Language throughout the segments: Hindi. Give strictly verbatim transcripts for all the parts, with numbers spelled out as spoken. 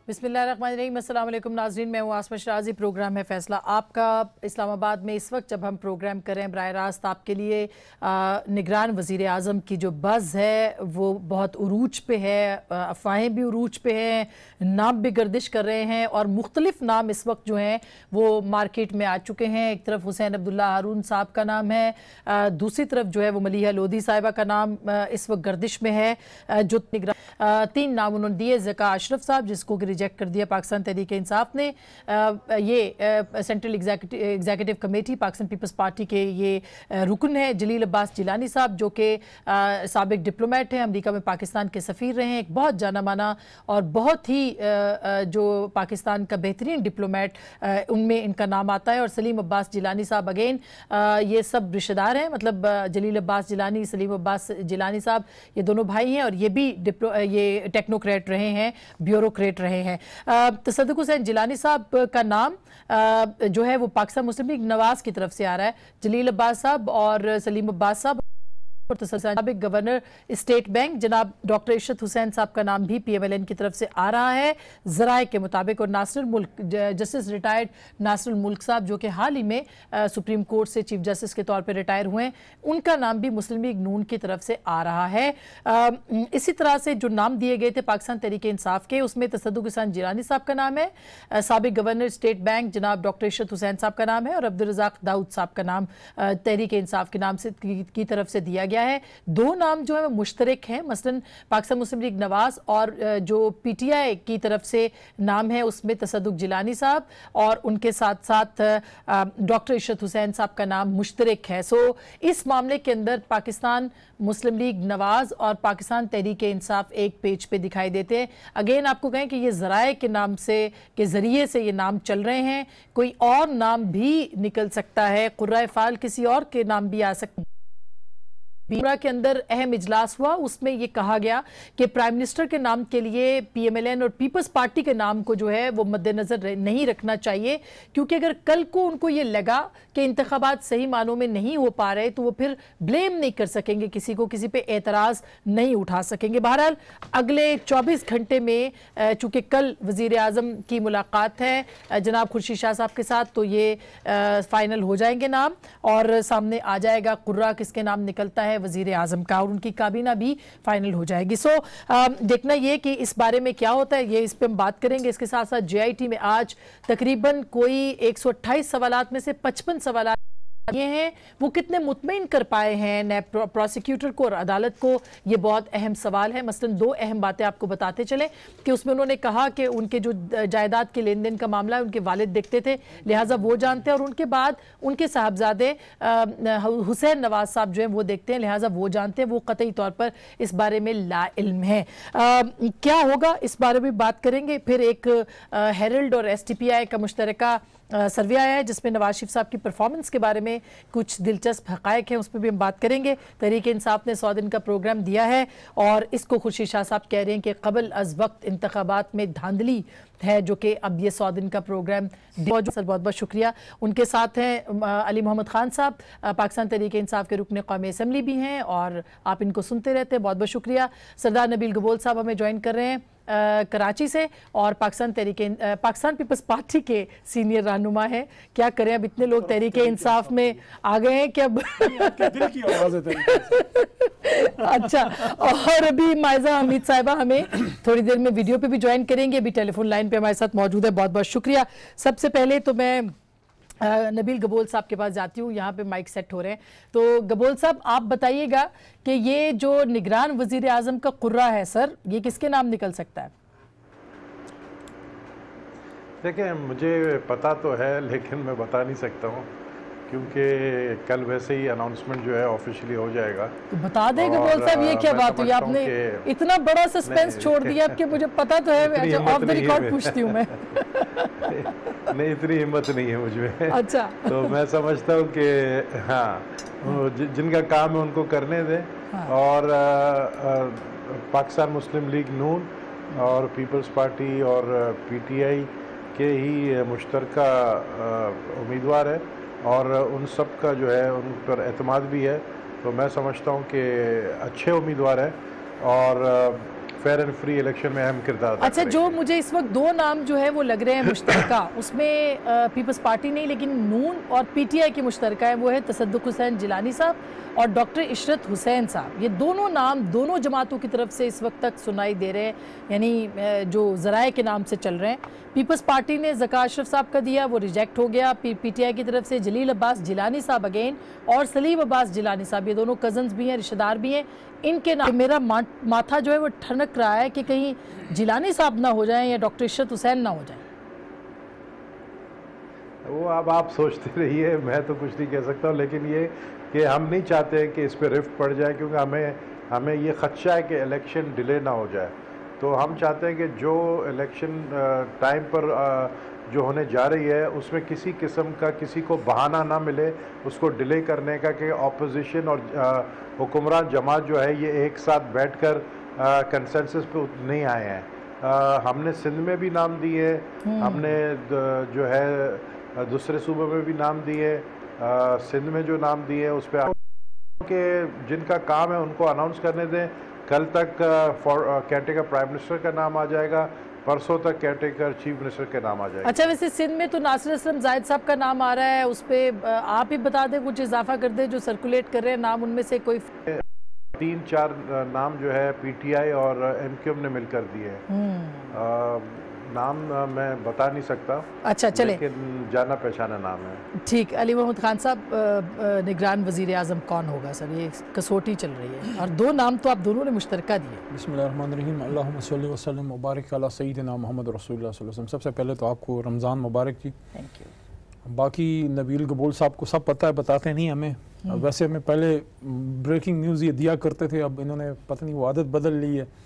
बिस्मिल्लाहिर्रहमानिर्रहीम। अस्सलाम वालेकुम नाज़रीन, मैं हूँ आसमा शराजी। प्रोग्राम है फैसला आपका। इस्लामाबाद में इस वक्त जब हम प्रोग्राम कर रहे हैं बराह रास्त आपके लिए निगरान वज़ीर आज़म की जो बज़ है वो बहुत उरूज पे है, अफवाहें भी उरूज पे हैं, नाम भी गर्दिश कर रहे हैं और मुख्तलिफ नाम इस वक्त जो हैं वो मार्केट में आ चुके हैं। एक तरफ हुसैन अब्दुल्ला हारून साहब का नाम है, दूसरी तरफ जो है वो मलिहा लोधी साहिबा का नाम इस वक्त गर्दिश में है। जो निगरान तीन नाम उन्होंने दिए, ज़का अशरफ साहब जिसको रिजेक्ट कर दिया पाकिस्तान तहरीक इंसाफ ने, ये central executive committee Pakistan Peoples Party के ये रुकन है। जलील अब्बास जिलानी साहब जो कि साबिक डिप्लोमेट हैं, अमेरिका में पाकिस्तान के सफ़ीर रहे हैं, एक बहुत जाना माना और बहुत ही जो पाकिस्तान का बेहतरीन डिप्लोमेट, उनमें इनका नाम आता है। और सलीम अब्बास जिलानी साहब अगेन ये सब रिश्तेदार हैं, मतलब जलील अब्बास जिलानी, सलीम अब्बास जिलानी साहब ये दोनों भाई हैं और ये भी डिप्लो ये टेक्नोक्रेट रहे हैं, ब्यूरोक्रेट रहे हैं। तसद्दुक़ हुसैन जिलानी साहब का नाम जो है वो पाकिस्तान मुस्लिम लीग नवाज की तरफ से आ रहा है। जलील अब्बास साहब और सलीम अब्बास साहब और साबिक गवर्नर स्टेट बैंक जनाब डॉक्टर इशरत हुसैन साहब का नाम भी पी एम एल एन की तरफ से आ रहा है ज़राए के मुताबिक। और नासिर मुल्क, जस्टिस रिटायर्ड नासिर मुल्क साहब जो कि हाल ही में आ, सुप्रीम कोर्ट से चीफ जस्टिस के तौर पर रिटायर हुए हैं, उनका नाम भी मुस्लिम लीग नून की तरफ से आ रहा है। आ, इसी तरह से जो नाम दिए गए थे पाकिस्तान तहरीक इंसाफ के, उसमें तसद्दुक़ हुसैन जिलानी साहब का नाम है, साबिक गवर्नर स्टेट बैंक जनाब डॉक्टर इशरत हुसैन साहब का नाम है और अब्दुल रज़ाक दाऊद साहब का नाम तहरीक इंसाफ के नाम से की, की तरफ से दिया गया है। दो नाम जो है मुश्तरक हैं, मसलन पाकिस्तान मुस्लिम लीग नवाज और जो पीटीआई की तरफ से नाम है उसमें तसद्दुक़ जिलानी साहब और उनके साथ साथ डॉक्टर इशरत हुसैन साहब का नाम मुश्तरक है। सो इस मामले के अंदर पाकिस्तान मुस्लिम लीग नवाज और पाकिस्तान तहरीक इंसाफ एक पेज पे दिखाई देते हैं। अगेन आपको कहें कि ये ज़राए के नाम से के ज़रिए से ये नाम चल रहे हैं, कोई और नाम भी निकल सकता है, कुर्रा फाल किसी और के नाम भी आ सकते हैं। बीरा के अंदर अहम इजलास हुआ, उसमें यह कहा गया कि प्राइम मिनिस्टर के नाम के लिए पीएमएलएन और पीपल्स पार्टी के नाम को जो है वो मद्देनजर नहीं रखना चाहिए, क्योंकि अगर कल को उनको ये लगा कि इंतखाबात सही मानों में नहीं हो पा रहे तो वो फिर ब्लेम नहीं कर सकेंगे, किसी को किसी पे एतराज़ नहीं उठा सकेंगे। बहरहाल अगले चौबीस घंटे में चूँकि कल वज़ीर आज़म की मुलाकात है जनाब खुर्शीद शाह साहब के साथ, तो ये फाइनल हो जाएंगे नाम और सामने आ जाएगा कुर्रा किसके नाम निकलता है वजीर आजम का, और उनकी काबीना भी फाइनल हो जाएगी। सो आ, देखना ये कि इस बारे में क्या होता है, ये इस पे हम बात करेंगे। इसके साथ साथ जे आई टी में आज तकरीबन कोई एक सौ अट्ठाईस सवालात में से पचपन सवाल ये हैं, वो कितने मुतमईन कर पाए हैं नैब प्रोसिक्यूटर को और अदालत को, ये बहुत अहम सवाल है। मसलन दो अहम बातें आपको बताते चले कि उसमें उन्होंने कहा कि उनके जो जायदाद के लेन देन का मामला है उनके वालिद देखते थे, लिहाजा वो जानते हैं, और उनके बाद उनके साहबजादे हुसैन नवाज साहब जो हैं वो देखते हैं, लिहाजा वो जानते हैं, वो कतई तौर पर इस बारे में लाइल्म है। क्या होगा इस बारे में बात करेंगे। फिर एक हेरल्ड और एस टी पी आई का मुश्तरका सर्वे आया है जिसमें नवाज शरीफ साहब की परफॉर्मेंस के बारे में कुछ दिलचस्प हक़ाइक़ हैं, उस पर भी हम बात करेंगे। तहरीक इंसाफ ने सौ दिन का प्रोग्राम दिया है और इसको खुर्शीद शाह साहब कह रहे हैं कि क़बल अज़ वक्त इंतखाबात में धांधली है, जो कि अब ये सौ दिन का प्रोग्राम बहुत सर बहुत बहुत शुक्रिया। उनके साथ हैं अली मोहम्मद खान साहब, पाकिस्तान तहरीक इंसाफ के रुकन कौमी असम्बली भी हैं और आप इनको सुनते रहते हैं, बहुत बहुत शुक्रिया। सरदार नबील गबोल साहब हमें ज्वाइन कर रहे हैं आ, कराची से और पाकिस्तान तहरीक पाकिस्तान पीपल्स पार्टी के सीनियर रहनुमा हैं। क्या करें, अब इतने लोग तहरीक इंसाफ में आ गए हैं कि अब दिल की आवाज़ है। अच्छा, और अभी मायजा हमीद साहिबा हमें थोड़ी देर में वीडियो पे भी ज्वाइन करेंगे, अभी टेलीफोन लाइन पे हमारे साथ मौजूद है, बहुत बहुत शुक्रिया। सबसे पहले तो मैं नबील गबोल साहब के पास जाती हूँ, यहाँ पे माइक सेट हो रहे हैं। तो गबोल साहब आप बताइएगा कि ये जो निगरान वजीर आज़म का कुर्रा है सर, ये किसके नाम निकल सकता है? देखिए, मुझे पता तो है लेकिन मैं बता नहीं सकता हूँ क्योंकि कल वैसे ही अनाउंसमेंट जो है ऑफिशियली हो जाएगा। तो बता दें गबोल साहब, ये क्या बात हुई, आपने इतना बड़ा सस्पेंस छोड़ दिया कि मुझे पता तो है, ऑफ द रिकॉर्ड पूछती हूँ मैं। नहीं, इतनी हिम्मत नहीं है मुझमें। अच्छा। तो मैं समझता हूँ कि हाँ, जिनका काम है उनको करने दें। हाँ। और आ, आ, पाकिस्तान मुस्लिम लीग नून और पीपल्स पार्टी और पीटीआई के ही मुश्तरका उम्मीदवार है और उन सब का जो है उन पर एतमाद भी है। तो मैं समझता हूँ कि अच्छे उम्मीदवार हैं और फेयर एंड फ्री इलेक्शन में अहम किरदार। अच्छा, जो मुझे इस वक्त दो नाम जो है वो लग रहे हैं मुश्तरका, उसमें पीपल्स पार्टी नहीं लेकिन नून और पीटीआई की मुश्तरका है, वो है तसद्दुक हुसैन जिलानी साहब और डॉक्टर इशरत हुसैन साहब। ये दोनों नाम दोनों जमातों की तरफ से इस वक्त तक सुनाई दे रहे हैं, यानी जो ज़राए के नाम से चल रहे हैं। पीपल्स पार्टी ने ज़का अशरफ साहब का दिया, वो रिजेक्ट हो गया। पीटीआई की तरफ से जलील अब्बास जिलानी साहब अगेन और सलीम अब्बास जिलानी साहब, ये दोनों कज़न्स भी हैं, रिश्तेदार भी हैं। इनके नाम मेरा मा, माथा जो है वो ठनक रहा है कि कहीं जिलानी साहब ना हो जाएं या डॉक्टर इशरत हुसैन ना हो जाएं। वो अब आप सोचते रहिए, मैं तो कुछ नहीं कह सकता हूँ, लेकिन ये कि हम नहीं चाहते कि इस पर रिफ्ट पड़ जाए, क्योंकि हमें हमें ये खदशा है कि इलेक्शन डिले ना हो जाए। तो हम चाहते हैं कि जो इलेक्शन टाइम पर जो होने जा रही है उसमें किसी किस्म का किसी को बहाना ना मिले उसको डिले करने का, कि अपोजिशन और हुक्मरान जमात जो है ये एक साथ बैठकर कंसेंसस पे नहीं आए हैं। आ, हमने सिंध में भी नाम दिए, हमने जो है दूसरे सूबों में भी नाम दिए, सिंध में जो नाम दिए उस पर के जिनका काम है उनको अनाउंस करने दें। कल तक केयरटेकर प्राइम मिनिस्टर का नाम आ जाएगा, परसों तक केयरटेकर चीफ मिनिस्टर के नाम आ जाएगा। अच्छा, वैसे सिंध में तो नासिर असलम जायद साहब का नाम आ रहा है, उस पर आप ही बता दें, कुछ इजाफा कर दें जो सर्कुलेट कर रहे हैं नाम, उनमें से कोई तीन चार नाम जो है पीटीआई और एमक्यूएम ने मिलकर दिए हैं। नाम मैं बता नहीं सकता। अच्छा, चले, लेकिन जाना पहचाना नाम है। ठीक। अली मोहम्मद खान साहब, निगरान वजीर आज़म कौन होगा सर? ये कसौटी चल रही है और दो नाम तो आप दोनों ने मुश्तरका दिए। बिस्मिल्लाहिर्रहमानिर्रहीम, अल्लाहुम्मा सल्लि व सल्लिम व बारिक अला सय्यिदिना मुहम्मद रसूलुल्लाह सल्लल्लाहु अलैहि वसल्लम। सबसे पहले तो आपको रमज़ान मुबारक जी। Thank you. बाकी नबील कबूल साहब को सब पता है, बताते नहीं हमें। वैसे हमें पहले ब्रेकिंग न्यूज़ ये दिया करते थे, अब इन्होंने पता नहीं वो आदत बदल ली है।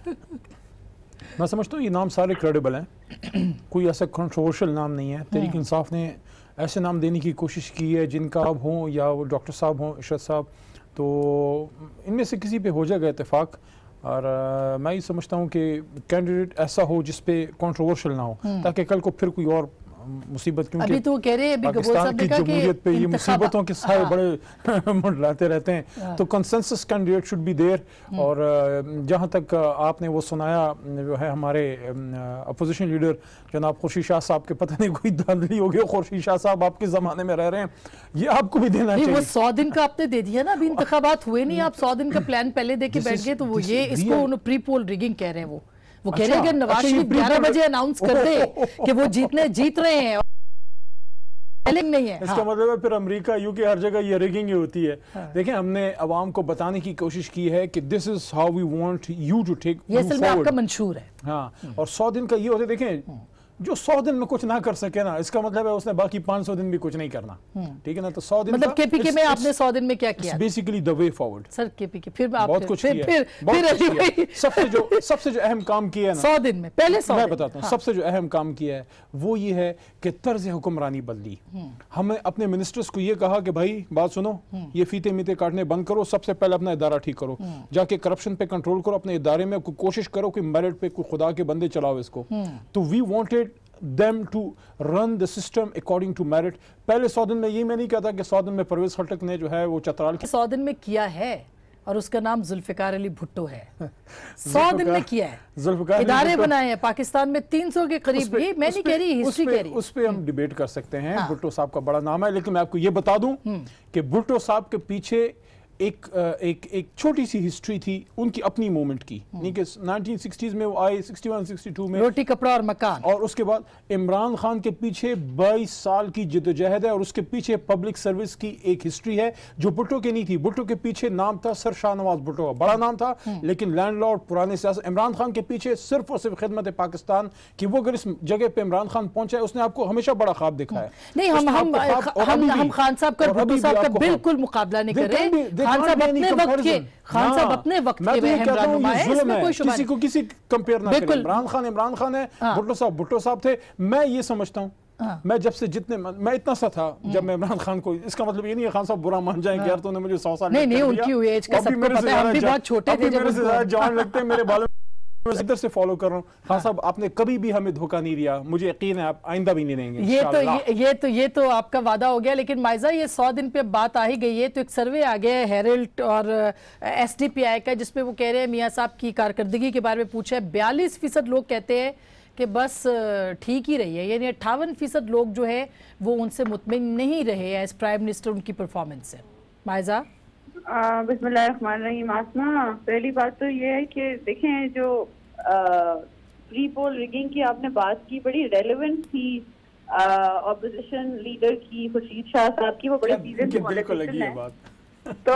मैं समझता हूँ ये नाम सारे क्रेडिबल हैं, कोई ऐसा कंट्रोवर्शियल नाम नहीं है। तहरीक इंसाफ ने ऐसे नाम देने की कोशिश की है जिनका अब हों या वो डॉक्टर साहब हों, इशरत साहब, तो इनमें से किसी पे हो जाएगा इत्तेफाक। और आ, मैं ये समझता हूँ कि कैंडिडेट ऐसा हो जिस पे कंट्रोवर्शियल ना हो, ताकि कल को फिर कोई और मुसीबत, क्योंकि अभी तो कह रहे हैं पाकिस्तान की जमहूरियत पे ये मुसीबतों के साए हाँ। बड़े मंडलाते रहते हैं, हाँ। तो consensus candidate should be there. और जहाँ तक आपने वो सुनाया जो है हमारे अपोजिशन लीडर जनाब खुर्शीद शाह साहब के, पता नहीं कोई धांधली हो गई, खुर्शीद शाह साहब आपके ज़माने में रह रहे हैं, ये आपको भी देना चाहिए। वो सौ दिन का आपने दे दिया ना, अभी इंतखाबात हुए नहीं, आप सौ दिन का प्लान पहले दे के बैठ गए, तो वो ये इसको प्री पोल रिगिंग कह रहे हैं। वो वो कह रहे हैं कि नवाज शरीफ ग्यारह बजे अनाउंस कर दे कि वो जीतने जीत रहे हैं, नहीं है। इसका हाँ। मतलब है फिर अमेरिका यूके हर जगह ये रिगिंग ही होती है। हाँ। देखें, हमने अवाम को बताने की कोशिश की है कि this is how we want you to take, ये असल में आपका मंशूर है। हाँ, और सौ दिन का ये होते, देखें जो सौ दिन में कुछ ना कर सके ना, इसका मतलब है उसने बाकी पाँच सौ दिन भी कुछ नहीं करना, ठीक है ना। तो सौ दिन मतलब केपीके में आपने सौ दिन में क्या किया? Basically the way forward sir. KPK फिर आप बहुत कुछ फिर फिर फिर सबसे जो सबसे जो अहम काम किया है ना सौ दिन में, पहले सौ मैं बताता हूँ, सबसे जो अहम काम किया है वो ये है कि तर्ज हुक्मरानी बदली। हमने अपने मिनिस्टर्स को ये कहा कि भाई बात सुनो, ये फीते मीते काटने बंद करो, सबसे पहले अपना इदारा ठीक करो, जाके करप्शन पे कंट्रोल करो, अपने इदारे में कोशिश करो कि मेरिट पे कोई खुदा के बंदे चलाओ इसको। तो we wanted them to run the system according to merit। पहले सौ दिन में ये मैं नहीं कहता कि सौ दिन में परवेज खटक ने जो है वो चतराल सौ दिन में किया है और उसका नाम जुल्फिकार अली भुट्टो है। सौ दिन में किया है, इदारे बनाए हैं पाकिस्तान में तीन सौ के करीब। ये मैं नहीं कह रही, हिस्ट्री कह रही। उस पे हम डिबेट कर सकते हैं। हाँ। भुट्टो साहब का बड़ा नाम है, लेकिन मैं आपको ये बता दूं कि भुट्टो साहब के पीछे एक एक एक छोटी सी हिस्ट्री थी उनकी अपनी मूवमेंट की, नहीं कि नाइनटीन सिक्सटीज़ में वो आए, सिक्सटी वन सिक्सटी टू में रोटी कपड़ा और मकान, और उसके बाद इमरान खान के पीछे बाईस साल की जिद्दोजहद है, और उसके पीछे पब्लिक सर्विस की एक हिस्ट्री है जो भुट्टो की नहीं थी। भुट्टो के पीछे नाम था सर शाहनवाज भुट्टो, बड़ा नाम था, लेकिन लैंडलॉर्ड, पुराने सियासत। इमरान खान के पीछे सिर्फ और सिर्फ खिदमत पाकिस्तान की, वो अगर इस जगह पे इमरान खान पहुंचा है, उसने आपको हमेशा बड़ा ख्वाब दिखा है। नहीं, हम हम हम खान साहब का भुट्टो साहब का बिल्कुल मुकाबला नहीं कर रहे। खान साहब अपने वक्त के खान साहब अपने वक्त के रहनुमा है, इसमें कोई शुबा किसी को किसी कंपेयर ना करें। इमरान खान इमरान खान है, भुट्टो साहब भुट्टो साहब थे। मैं ये समझता हूँ, हाँ। मैं जब से जितने मैं इतना सा था जब मैं इमरान खान को, इसका मतलब ये नहीं है खान साहब बुरा मान जाएंगे, हाँ। यार तूने मुझे सौ साल नहीं नहीं, उनकी एज का सबको पता है, हम भी बहुत छोटे थे जब मेरे से ज्यादा जवान लगते हैं, मेरे बालों इधर से फॉलो कर रहा हूँ। खान साहब आपने कभी भी हमें धोखा नहीं दिया, मुझे यकीन है आप आइंदा भी नहीं देंगे। ये तो ये, ये तो ये तो आपका वादा हो गया। लेकिन माइजा ये सौ दिन पे बात आ ही गई है, तो एक सर्वे आ गया है हेरल्ड और एस डी पी आई का, जिसमें वो कह रहे हैं मियाँ साहब की कारकर्दगी के बारे में पूछा है। बयालीस फीसद लोग कहते हैं कि बस ठीक ही रही है, यानी अट्ठावन फीसद लोग जो है वो उनसे मुतमिन नहीं रहे एज प्राइम मिनिस्टर उनकी परफॉर्मेंस से। माइजा बिस्मिल्लाहिर्रहमानिर्रहीम। आसमा, पहली बात तो ये है कि देखें जो प्री पोल रिगिंग की आपने बात की, बड़ी रेलेवेंट थी ऑपोजिशन लीडर की, खुर्शीद शाह साहब की, वो बड़े सीरियस पॉलिटिशियन है। तो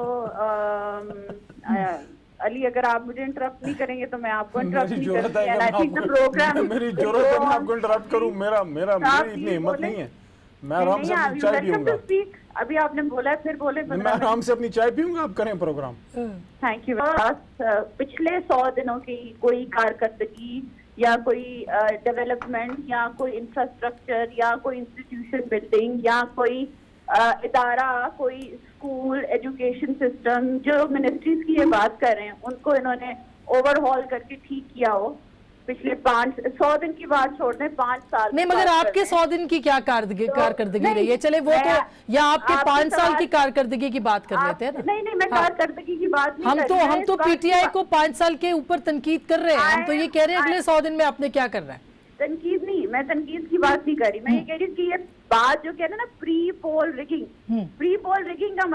आ, अली अगर आप मुझे इंटरप्ट नहीं करेंगे तो मैं आपको इंटरप्ट नहीं करूंगी। प्रोग्राम मेरी जरूरत है मैं आपको इंटरप्ट करूं, मेरा मेरा मेरी इतनी हिम्मत नहीं है। मैं आराम से अपनी चाय पीऊंगा। अभी आपने बोला है, फिर बोले। मैं आराम से अपनी चाय पीऊंगा, आप करें प्रोग्राम। Thank you. पिछले सौ दिनों की कोई कारकर्दगी या कोई डेवलपमेंट या कोई इंफ्रास्ट्रक्चर या कोई इंस्टीट्यूशन बिल्डिंग या कोई इदारा, कोई स्कूल, एजुकेशन सिस्टम, जो मिनिस्ट्रीज की ये बात कर रहे हैं, उनको इन्होंने ओवरहॉल करके ठीक किया हो पिछले पाँच सौ दिन की बात छोड़ दें, पाँच साल नहीं, मगर आपके सौ दिन की क्या कारकर्दगी रही है? चले वो तो, या आपके पाँच साल की कारकर्दगी की बात कर लेते हैं ना। नहीं नहीं, मैं कारकर्दगी की बात नहीं हम तो हम तो पीटीआई को पाँच साल के ऊपर तनकीद कर रहे हैं। हम तो ये कह रहे हैं अगले सौ दिन में आपने क्या करना है। तनकीद नहीं, मैं तनकीद की बात नहीं कर रही। मैं ये कह रही हूँ कि ये बात जो कह रहे हैं ना, pre poll rigging, pre poll rigging का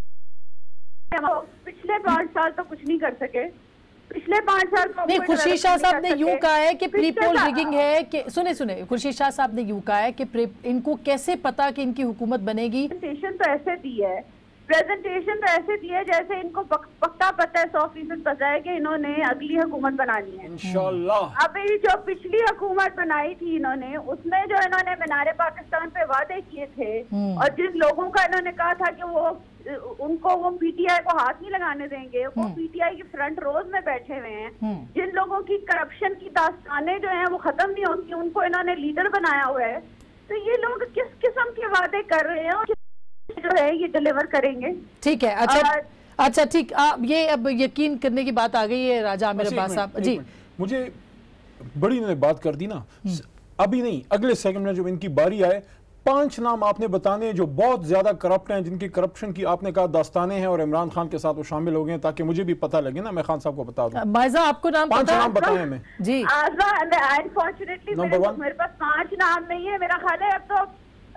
मतलब पिछले पाँच साल तो कुछ नहीं कर सके। पिछले पाँच साल नहीं, खुर्शीद शाह साहब ने यूं कहा है कि प्री पोल रिगिंग है कि, सुने सुने खुर्शीद शाह साहब ने यूं कहा है कि इनको कैसे पता कि इनकी हुकूमत बनेगी। प्रेजेंटेशन तो ऐसे दी है प्रेजेंटेशन तो ऐसे दी है जैसे इनको पक, पक्का पता है, सौ फीसद पता है कि इन्होंने अगली हुकूमत बनानी है इंशाल्लाह। अभी जो पिछली हुकूमत बनाई थी इन्होंने, उसमें जो इन्होंने मीनारे पाकिस्तान पे वादे किए थे और जिन लोगों का इन्होंने कहा था कि वो उनको वो पीटीआई को हाथ नहीं लगाने देंगे, वो पीटीआई की फ्रंट रोज में बैठे हुए हैं। जिन लोगों की करप्शन की दास्तानें जो हैं वो खत्म नहीं होती, उनको इन्होंने लीडर बनाया हुआ है। तो ये लोग किस किस्म के वादे कर रहे हैं और जो है ये डिलीवर करेंगे। ठीक है, अच्छा अच्छा ठीक, आप ये अब यकीन करने की बात आ गई है राजा आमिर अब्बास साहब जी। मुझे बड़ी इन्होंने बात कर दी ना, अभी नहीं अगले सेकंड में जब इनकी बारी आए, पांच नाम आपने बताने जो बहुत ज्यादा करप्ट हैं, जिनकी करप्शन की आपने कहा दास्तानें हैं और इमरान खान के साथ वो शामिल हो गए, ताकि मुझे भी पता लगे ना, मैं खान साहब को बता दूं। माइजा आपको नाम पांच नाम बताए हमें जी। अनफॉर्चुनेटली मेरे पास पांच नाम नहीं है, मेरा ख्याल है अब तो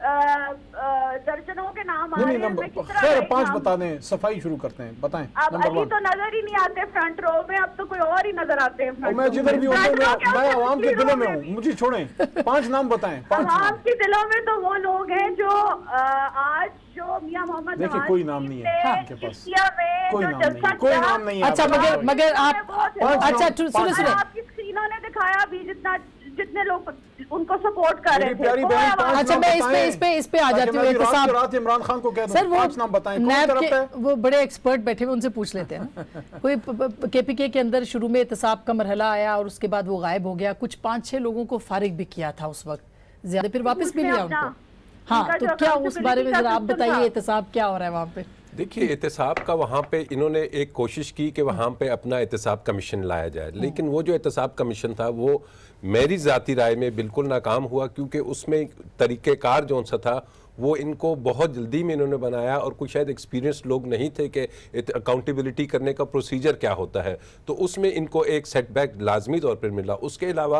दर्जनों के नाम आ रहे हैं। खैर पांच बता दें, सफाई शुरू करते हैं, बताएं। अब अली तो नजर ही नहीं आते फ्रंट रो में, अब तो कोई और ही नजर आते हैं। मैं जिधर भी हूँ मैं आवाम के दिलों में हूँ, मुझे छोड़ें, पांच नाम बताएं। आवाम के दिलों में तो वो लोग हैं जो आज जो मियां मोहम्मद देखिए कोई नाम नहीं है उनके पास, कोई नाम नहीं, कोई नाम नहीं है। अच्छा मगर मगर आप अच्छा सुनो सुनो, आपकी स्क्रीनों ने दिखाया अभी जितना जितने लोग उनको सपोर्ट कर रहे थे। अच्छा मैं इस पे इस पे इस पे आ जाती हूँ। इमरान खान को कह दो, सर वो नाम बताएं, कौन तरफ है? वो बड़े एक्सपर्ट बैठे हुए, उनसे पूछ लेते हैं। कोई केपीके के अंदर शुरू में एहतसाब का मरहला आया और उसके बाद वो गायब हो गया, कुछ पांच छह लोगों को फारिग भी किया था उस वक्त, ज्यादा फिर वापस भी लिया उनको। हाँ तो क्या उस बारे में जरा आप बताइए, एहतसाब क्या हो रहा है वहाँ पे? देखिए एहतसाब का वहाँ पे इन्होंने एक कोशिश की कि वहाँ पे अपना एहतसाब कमीशन लाया जाए, लेकिन वो जो एहतसाब कमीशन था वो मेरी ज़ाती राय में बिल्कुल नाकाम हुआ, क्योंकि उसमें तरीक़ेकार जो सा था वो इनको बहुत जल्दी में इन्होंने बनाया और कोई शायद एक्सपीरियंस लोग नहीं थे कि अकाउंटेबिलिटी करने का प्रोसीजर क्या होता है, तो उसमें इनको एक सेटबैक लाजमी तौर पर मिला। उसके अलावा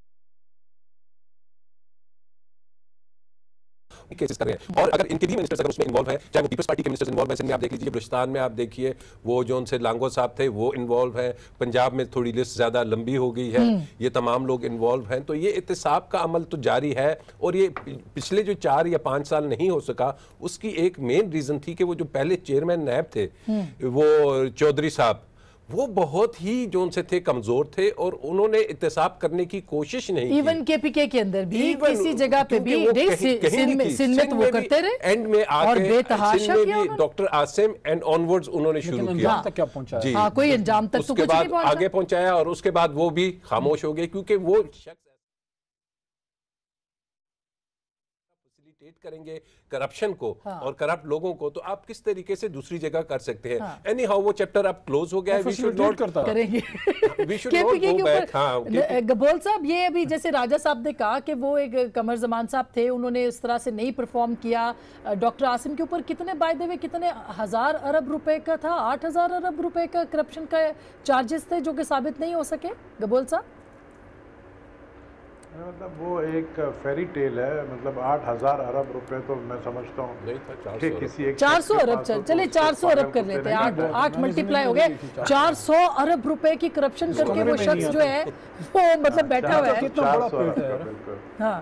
केसेस कर रहे हैं और अगर इनके भी मिनिस्टर्स अगर उसमें इन्वॉल्व है, चाहे वो पीपल्स पार्टी के मिनिस्टर्स इन्वॉल्व है, सिंध में आप देख लीजिए, बलूचिस्तान में आप देखिए वो जो उनसे लांगो साहब थे वो इन्वॉल्व है, पंजाब में थोड़ी लिस्ट ज्यादा लंबी हो गई है, ये तमाम लोग इन्वॉल्व हैं। तो ये एहतसाब का अमल तो जारी है और ये पिछले जो चार या पांच साल नहीं हो सका, उसकी एक मेन रीजन थी कि वो जो पहले चेयरमैन नैब थे वो चौधरी साहब, वो बहुत ही जो उनसे थे कमजोर थे और उन्होंने एहतसाब करने की कोशिश नहीं की। इवन केपीके के अंदर भी किसी जगह पे भी सिंध में तो वो करते रहे, एंड में आके सिंध में भी डॉक्टर आसिम एंड ऑनवर्ड्स उन्होंने शुरू किया, तक क्या पहुंचा जी हाँ, कोई अंजाम तक तो कुछ नहीं पहुंचा, आगे पहुंचाया और उसके बाद वो भी खामोश हो गए, क्योंकि वो शख्स फाइट करेंगे करप्शन को हाँ। और करप्ट लोगों को, तो आप किस तरीके से दूसरी जगह कर सकते हैं? एनी हाउ वो चैप्टर अब क्लोज हो गया है, वी शुड नॉट करेंगे we should not go back. हां गबोल साहब, ये अभी जैसे राजा साहब ने कहा कि वो एक कमर जमान साहब थे, उन्होंने इस तरह से नहीं परफॉर्म किया। डॉक्टर आसिम के ऊपर कितने बाय द वे कितने हजार अरब रुपए का था, आठ हजार अरब रुपए का करप्शन का चार्जेस थे जो कि साबित नहीं हो सके। गबोल साहब मतलब वो एक फेरी टेल है, मतलब आठ हजार अरब रुपए तो मैं समझता हूँ नहीं था, कि किसी एक चार सौ अरब चल चले चार सौ अरब कर लेते हैं, आठ आठ मल्टीप्लाई हो गए, चार सौ अरब रुपए की करप्शन करके वो शख्स जो है वो मतलब बैठा हुआ है। कितना बड़ा पेट है। हाँ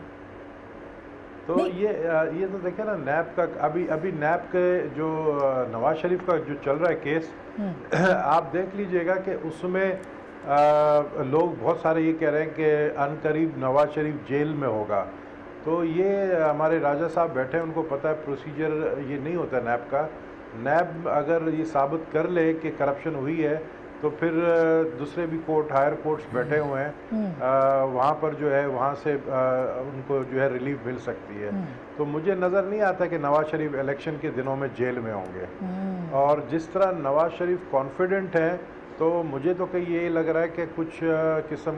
तो ये ये तो देखे ना नैब का, अभी अभी नैब के जो नवाज शरीफ का जो चल रहा है केस, आप देख लीजिएगा कि उसमें आ, लोग बहुत सारे ये कह रहे हैं कि अनकरीब नवाज शरीफ जेल में होगा। तो ये हमारे राजा साहब बैठे हैं, उनको पता है प्रोसीजर ये नहीं होता नैब का। नैब अगर ये साबित कर ले कि करप्शन हुई है तो फिर दूसरे भी कोर्ट, हायर कोर्ट्स बैठे हुए हैं, वहाँ पर जो है वहाँ से आ, उनको जो है रिलीफ मिल सकती है। तो मुझे नज़र नहीं आता कि नवाज शरीफ इलेक्शन के दिनों में जेल में होंगे। और जिस तरह नवाज शरीफ कॉन्फिडेंट है, तो मुझे तो कहीं यही लग रहा है कि कुछ किस्म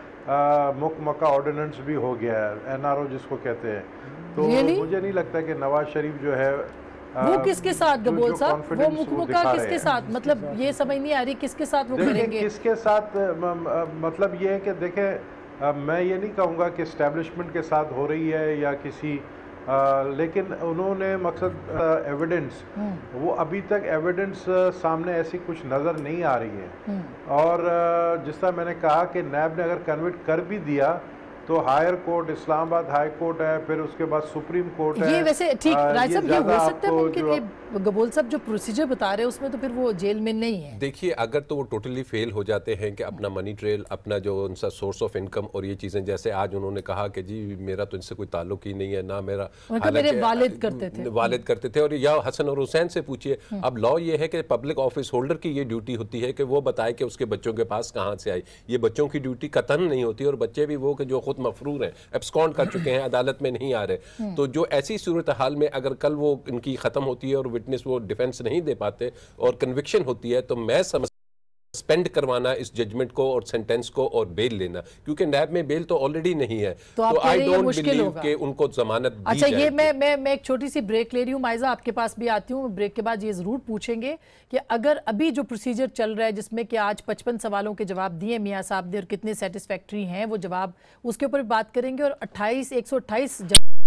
का मुक मका ऑर्डिनेंस भी हो गया है, एनआरओ जिसको कहते हैं। तो really? मुझे नहीं लगता कि नवाज शरीफ जो है वो किसके साथ गबोल साहब, वो मुकमुका किसके साथ, मतलब ये समझ नहीं आ रही किसके साथ वो करेंगे, किसके साथ। मतलब ये है कि देखें, मैं ये नहीं कहूँगा कि एस्टेब्लिशमेंट के साथ हो रही है या किसी आ, लेकिन उन्होंने मकसद एविडेंस, वो अभी तक एविडेंस सामने ऐसी कुछ नज़र नहीं आ रही है। और जिस तरह मैंने कहा कि नैब ने अगर कन्विट कर भी दिया तो higher court, Islamabad high court है, फिर उसके बाद सुप्रीम कोर्ट है। ये वैसे ठीक राय साहब ये हो सकता है मुमकिन, ये गबोल साहब जो प्रोसीजर बता रहे हैं उसमें तो फिर वो जेल में नहीं है। देखिए अगर तो वो टोटली फेल हो जाते हैं कि अपना मनी ट्रेल, अपना जो उनका सोर्स ऑफ इनकम और ये चीज़ें, जैसे आज उन्होंने कहा कि जी मेरा तो इनसे कोई ताल्लुक ही नहीं है, ना मेरा, मेरे वालिद करते थे वालिद करते थे और या हसन और हुसैन से पूछिए। अब लॉ ये है कि पब्लिक ऑफिस होल्डर की ये ड्यूटी होती है कि वो बताए कि उसके बच्चों के पास कहाँ से आई। ये बच्चों की ड्यूटी कतन नहीं होती, और बच्चे भी वो कि जो खुद मफरूर हैं, एब्सकॉन्ड कर चुके हैं, अदालत में नहीं आ रहे। तो जो ऐसी सूरत हाल में अगर कल वो इनकी ख़त्म होती है और विटनेस वो डिफेंस नहीं दे पाते और कन्विक्शन होती है, तो मैं समझ सस्पेंड करवाना इस जजमेंट को और सेंटेंस को और बेल लेना, क्योंकि नैब में बेल तो ऑलरेडी नहीं है, तो आई डोंट बिलीव कि उनको जमानत दी अच्छा ये मैं मैं मैं एक छोटी सी ब्रेक ले रही हूँ। माइजा आपके पास भी आती हूँ, ब्रेक के बाद ये जरूर पूछेंगे कि अगर अभी जो प्रोसीजर चल रहा है जिसमें कि आज पचपन सवालों के जवाब दिए मियाँ साहब ने और कितने सेटिस्फैक्ट्री हैं वो जवाब, उसके ऊपर बात करेंगे। और अट्ठाईस एक सौ अट्ठाईस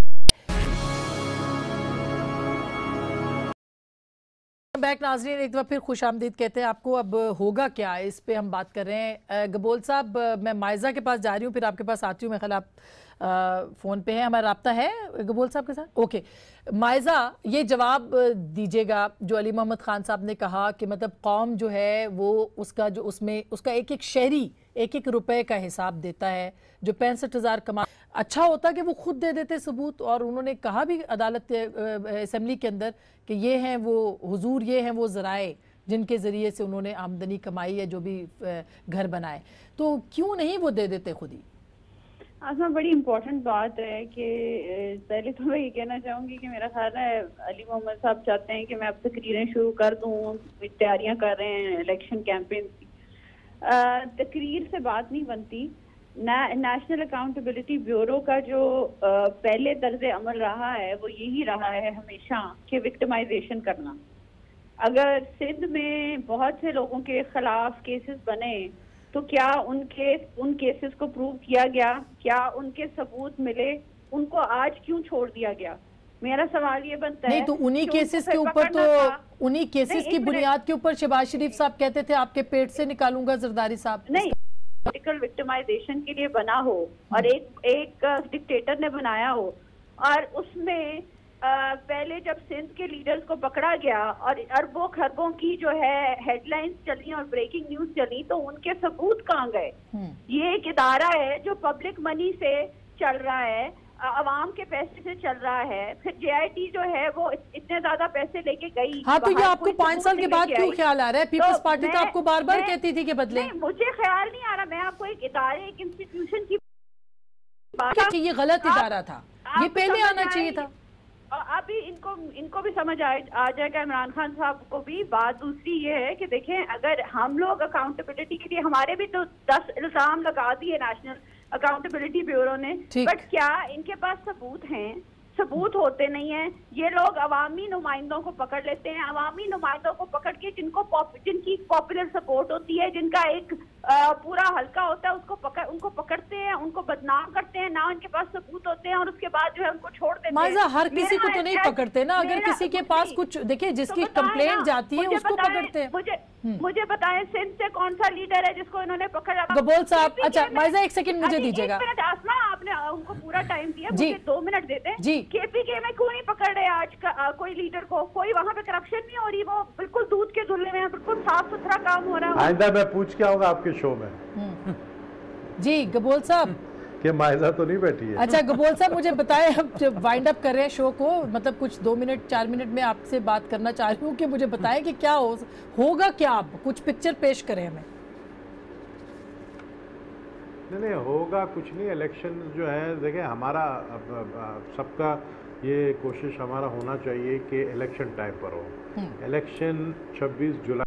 बैक नाजरीन, एक दफ़ा फिर खुश आमदीद कहते हैं आपको। अब होगा क्या इस पे हम बात कर रहे हैं। गबोल साहब मैं माइजा के पास जा रही हूँ, फिर आपके पास आती हूँ। मैं ख्याल आप फ़ोन पे है, हमारा राब्ता है गबोल साहब के साथ। ओके माइजा, ये जवाब दीजिएगा जो अली मोहम्मद खान साहब ने कहा कि मतलब कौम जो है वो उसका जो उसमें उसका एक एक शहरी एक एक रुपए का हिसाब देता है, जो पैंसठ हज़ार कमा। अच्छा होता कि वो खुद दे देते सबूत। और उन्होंने कहा भी अदालत असेंबली के अंदर कि ये हैं वो हुजूर, ये हैं वो ज़राए जिनके ज़रिए से उन्होंने आमदनी कमाई है, जो भी घर बनाए। तो क्यों नहीं वो दे देते खुद ही? आसमा, बड़ी इम्पोर्टेंट बात है कि पहले तो मैं ये कहना चाहूँगी कि मेरा ख्याल है अली मोहम्मद साहब चाहते हैं कि मैं अब तकरीरें शुरू कर दूँ, तैयारियाँ कर रहे हैं इलेक्शन कैंपेन की। तकरीर से बात नहीं बनती। नेशनल अकाउंटेबिलिटी ब्यूरो का जो आ, पहले तर्ज अमल रहा है वो यही रहा है हमेशा कि विक्टिमाइजेशन करना। अगर सिंध में बहुत से लोगों के खिलाफ केसेस बने तो क्या उनके उन केसेस को प्रूव किया गया? क्या उनके सबूत मिले? उनको आज क्यों छोड़ दिया गया? मेरा सवाल ये बनता नहीं, है तो उन्हीं केसेस के ऊपर तो उन्हीं केसेस की बुनियाद के ऊपर शहबाज शरीफ साहब कहते थे आपके पेट से निकालूंगा जरदारी साहब। नहीं, पॉलिटिकल विक्टिमाइजेशन के लिए बना हो और एक एक डिक्टेटर ने बनाया हो, और उसमें आ, पहले जब सिंध के लीडर्स को पकड़ा गया और अरबों खरबों की जो है हेडलाइंस चली और ब्रेकिंग न्यूज चली, तो उनके सबूत कहाँ गए? ये एक इदारा है जो पब्लिक मनी से चल रहा है, अवाम के पैसे से चल रहा है। फिर जेआईटी जो है वो इतने ज्यादा पैसे लेके गई। हाँ, तो ये आपको पाँच साल के बाद क्यों ख्याल आ रहा है? पीपल्स तो पार्टी तो आपको बार बार कहती थी कि बदले। नहीं, मुझे ख्याल नहीं आ रहा। मैं आपको एक इदारे, एक इंस्टीट्यूशन की बात, ये गलत इदारा था, ये पहले आना चाहिए था। अभी इनको इनको भी समझ आ, आ जाएगा इमरान खान साहब को भी। बात दूसरी ये है कि देखें, अगर हम लोग अकाउंटेबिलिटी के लिए, हमारे भी तो दस इल्जाम लगा दिए नेशनल अकाउंटेबिलिटी ब्यूरो ने, बट क्या इनके पास सबूत हैं? सबूत होते नहीं है। ये लोग अवामी नुमाइंदों को पकड़ लेते हैं, अवामी नुमाइंदों को पकड़ के जिनको पॉप, जिनकी पॉपुलर सपोर्ट होती है, जिनका एक आ, पूरा हल्का होता है, उसको पकड़ उनको पकड़ते हैं, उनको बदनाम करते हैं, ना उनके पास सबूत होते हैं, और उसके बाद जो है उनको छोड़ देते हैं। माइजा, हर किसी को तो नहीं पकड़ते ना, अगर किसी के पास कुछ, देखिए जिसकी कंप्लेंट जाती है उसको पकड़ते हैं। मुझे मुझे बताएं सिंध से कौन सा लीडर है जिसको इन्होंने पकड़ा? गबोल साहब, अच्छा माइजा एक सेकंड मुझे दीजिएगा। एक मिनट आसमा, आपने उनको पूरा टाइम दिया, मुझे दो मिनट देते हैं। केपीके में क्यों नहीं पकड़ रहे आज का आ, कोई लीडर को? कोई वहाँ पे करप्शन नहीं हो रही, वो बिल्कुल दूध के धुले में, बिल्कुल साफ सुथरा काम हो रहा है। आइंदा मैं पूछ के आऊंगा आपके शो में। जी गबोल साहब, कि माइजा तो नहीं बैठी है। अच्छा गबोल साहब, मुझे बताएं, हम जब वाइंड अप कर रहे हैं शो को, मतलब कुछ दो मिनट चार मिनट में आपसे बात करना चाह रही हूँ कि मुझे बताएं कि क्या हो, होगा क्या, आप कुछ पिक्चर पेश करें हमें। नहीं नहीं होगा कुछ नहीं। इलेक्शन जो है, देखिए हमारा सबका ये कोशिश हमारा होना चाहिए कि इलेक्शन टाइम पर हो। इलेक्शन छब्बीस जुलाई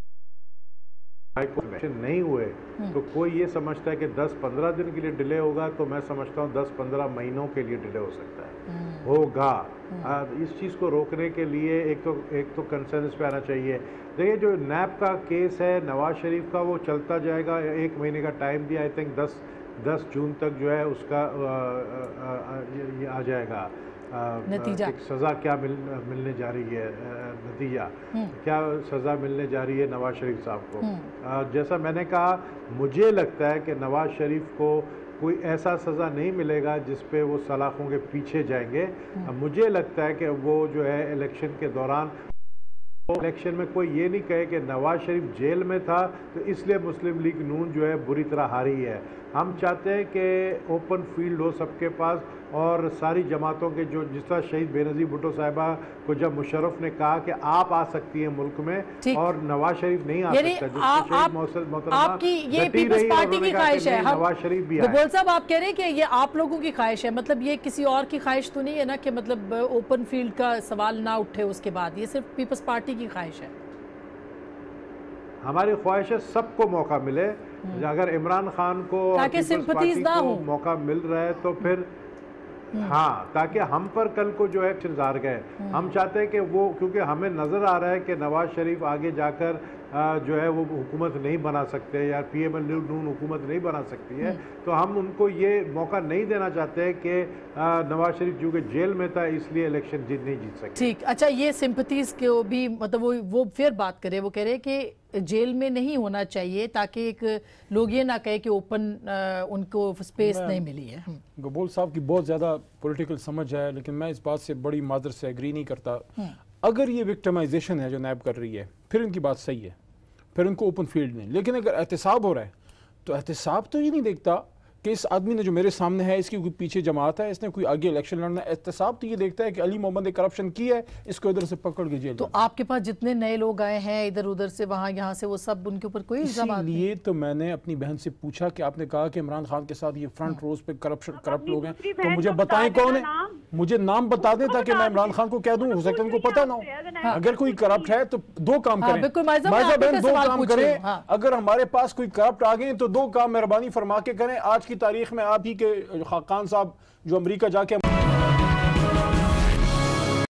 को इलेक्शन नहीं हुए तो कोई ये समझता है कि दस पंद्रह दिन के लिए डिले होगा, तो मैं समझता हूँ दस पंद्रह महीनों के लिए डिले हो सकता है, होगा। आ, इस चीज़ को रोकने के लिए एक तो एक तो कंसेंसस पे आना चाहिए। देखिए जो नैब का केस है नवाज शरीफ का, वो चलता जाएगा, एक महीने का टाइम दिया, आई थिंक दस दस जून तक जो है उसका आ, आ, आ, ये आ जाएगा नतीजा, एक सज़ा क्या मिल, मिलने जा रही है, नतीजा क्या सज़ा मिलने जा रही है नवाज शरीफ साहब को। जैसा मैंने कहा, मुझे लगता है कि नवाज शरीफ को कोई ऐसा सज़ा नहीं मिलेगा जिस पे वो सलाखों के पीछे जाएंगे। मुझे लगता है कि वो जो है इलेक्शन के दौरान, इलेक्शन में कोई ये नहीं कहे कि नवाज शरीफ जेल में था तो इसलिए मुस्लिम लीग नून जो है बुरी तरह हारी है। हम चाहते हैं कि ओपन फील्ड हो सबके पास, और सारी जमातों के जो, जिस तरह शहीद बेनज़ीर भुट्टो साहिबा को जब मुशर्रफ ने कहा कि आप आ सकती हैं मुल्क में और नवाज शरीफ नहीं आ सकता, आपकी ये पीपल्स पार्टी की ख्वाहिश है, नवाज शरीफ भी आए। गबोल साहब, आप कह रहे हैं कि ये आप लोगों की ख्वाहिश है, मतलब ये किसी और की ख्वाहिश तो नहीं है ना, कि मतलब ओपन फील्ड का सवाल ना उठे उसके बाद, ये सिर्फ पीपल्स पार्टी की ख्वाहिश है? हमारी ख्वाहिश है सबको मौका मिले। अगर इमरान खान को ताकि सिंपैथीज ना हो, मौका मिल रहा है तो फिर हाँ, ताकि हम पर कल को जो है इंतजार गए। हम चाहते हैं कि वो, क्योंकि हमें नज़र आ रहा है कि नवाज शरीफ आगे जाकर जो है वो हुकूमत नहीं बना सकते, या पी एम एल नून हुकूमत नहीं बना सकती है, तो हम उनको ये मौका नहीं देना चाहते कि नवाज शरीफ जो कि जेल में था इसलिए इलेक्शन जीत नहीं जीत सकते। ठीक, अच्छा ये सिंपैथीज को भी, मतलब वो वो फिर बात करें, वो कह रहे हैं कि जेल में नहीं होना चाहिए ताकि एक लोग ये ना कहे कि ओपन उनको स्पेस नहीं मिली है। गबोल साहब की बहुत ज़्यादा पॉलिटिकल समझ है, लेकिन मैं इस बात से बड़ी मादर से एग्री नहीं करता। अगर ये विक्टिमाइजेशन है जो नैब कर रही है, फिर इनकी बात सही है, फिर उनको ओपन फील्ड नहीं। लेकिन अगर एहतसाब हो रहा है तो एहतसाब तो ये नहीं देखता कि इस आदमी ने जो मेरे सामने है इसकी कोई पीछे जमात है, इसने कोई आगे इलेक्शन लड़ना है। एहतसाब तो ये देखता है कि अली मोहम्मद ने करप्शन की है, इसको इधर से पकड़ के जेल। तो आपके पास जितने नए लोग आए हैं इधर उधर से, वहाँ यहाँ से, वो सब उनके ऊपर कोई इल्जाम नहीं? इसलिए तो मैंने अपनी बहन से पूछा कि आपने कहा कि इमरान खान के साथ ये फ्रंट रोज पे करप्शन करप्ट लोग हैं, तो मुझे बताएं कौन है, मुझे नाम बता दें ताकि मैं इमरान खान को कह दूं, हो सकता है उनको पता ना हो। अगर कोई करप्ट है तो दो काम करें, माइजा बहन, दो काम करें। अगर हमारे पास कोई करप्ट आ गए तो दो काम मेहरबानी फरमा के करें। आज की तारीख में आप ही के खाकान साहब जो अमेरिका जाके